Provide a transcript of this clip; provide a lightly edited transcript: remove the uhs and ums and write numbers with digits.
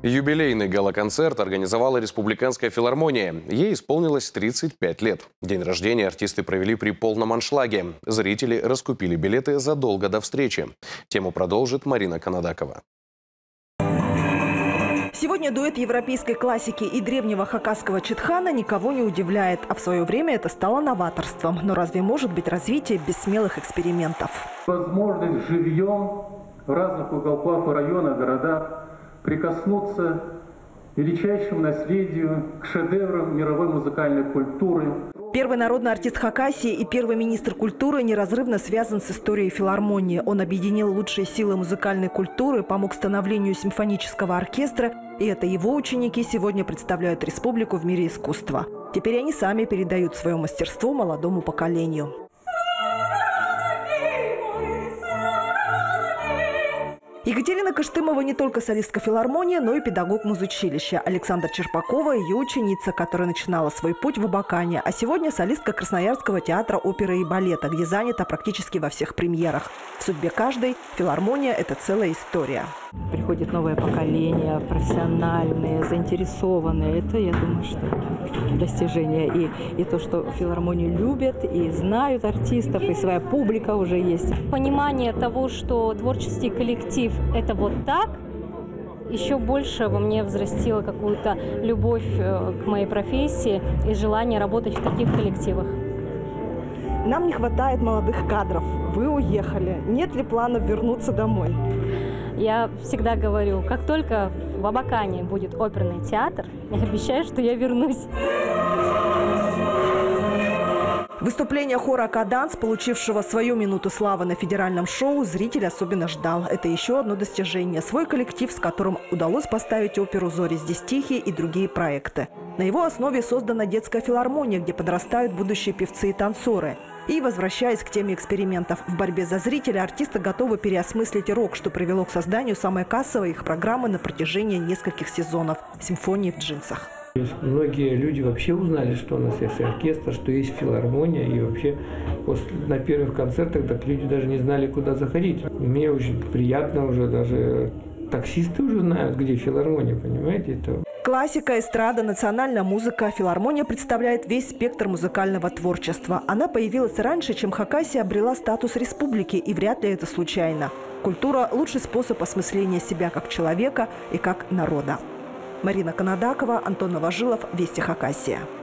Юбилейный гала-концерт организовала Республиканская филармония. Ей исполнилось 35 лет. День рождения артисты провели при полном аншлаге. Зрители раскупили билеты задолго до встречи. Тему продолжит Марина Канадакова. Сегодня дуэт европейской классики и древнего хакасского читхана никого не удивляет. А в свое время это стало новаторством. Но разве может быть развитие без смелых экспериментов? Возможность живьем в разных уголках района, городах прикоснуться к величайшему наследию, к шедеврам мировой музыкальной культуры. Первый народный артист Хакасии и первый министр культуры неразрывно связан с историей филармонии. Он объединил лучшие силы музыкальной культуры, помог становлению симфонического оркестра. И это его ученики сегодня представляют республику в мире искусства. Теперь они сами передают свое мастерство молодому поколению. Екатерина Кыштымова не только солистка филармонии, но и педагог музучилища. Александра Черпакова – ее ученица, которая начинала свой путь в Абакане. А сегодня солистка Красноярского театра оперы и балета, где занята практически во всех премьерах. В судьбе каждой филармония – это целая история. Приходит новое поколение, профессиональные, заинтересованные. Это, я думаю, что достижение. И то, что филармонию любят и знают артистов, и своя публика уже есть. Понимание того, что творческий коллектив – это вот так, еще больше во мне взрастило какую-то любовь к моей профессии и желание работать в таких коллективах. Нам не хватает молодых кадров. Вы уехали. Нет ли планов вернуться домой? Я всегда говорю, как только в Абакане будет оперный театр, я обещаю, что я вернусь. Выступление хора «Каданс», получившего свою минуту славы на федеральном шоу, зритель особенно ждал. Это еще одно достижение. Свой коллектив, с которым удалось поставить оперу «Зори здесь тихие» и другие проекты. На его основе создана детская филармония, где подрастают будущие певцы и танцоры. И, возвращаясь к теме экспериментов в борьбе за зрителя, артисты готовы переосмыслить рок, что привело к созданию самой кассовой их программы на протяжении нескольких сезонов «Симфонии в джинсах». Многие люди вообще узнали, что у нас есть оркестр, что есть филармония. И вообще на первых концертах так люди даже не знали, куда заходить. Мне очень приятно уже, даже таксисты уже знают, где филармония, понимаете? Это... Классика, эстрада, национальная музыка. Филармония представляет весь спектр музыкального творчества. Она появилась раньше, чем Хакасия обрела статус республики, и вряд ли это случайно. Культура – лучший способ осмысления себя как человека и как народа. Марина Канадакова, Антон Новожилов, Вести Хакасия.